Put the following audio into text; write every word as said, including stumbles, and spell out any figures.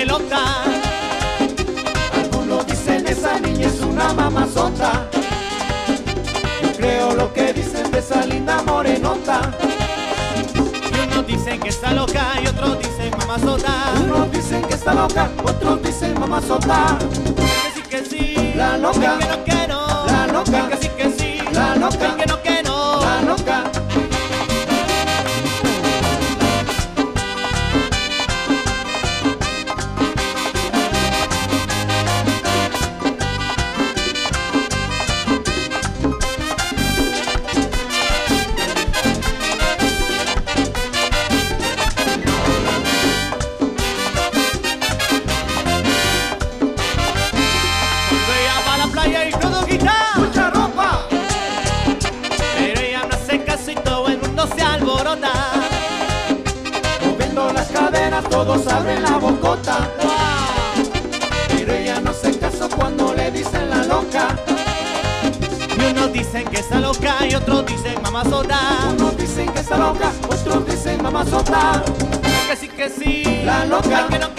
morenota. Algunos dicen esa niña es una mamazota. Yo creo lo que dicen de esa linda morenota. Y unos dicen que está loca y otros dicen mamazota. Unos dicen que está loca, otros dicen mamazota. Que sí, que sí, La loca, que no, que no, la loca, que sí, que sí, la loca, que no, que no, la loca. Cuando ella va a la playa y todo quita Mucha ropa, pero ella no hace caso y todo el mundo se alborota. moviendo las caderas, todos abren la bocota. Pero ella no hace caso cuando le dicen la loca. Y unos dicen que está loca y otros dicen mamazota. Unos dicen que está loca, otros dicen mamazota. Que sí, que sí, La loca, que no,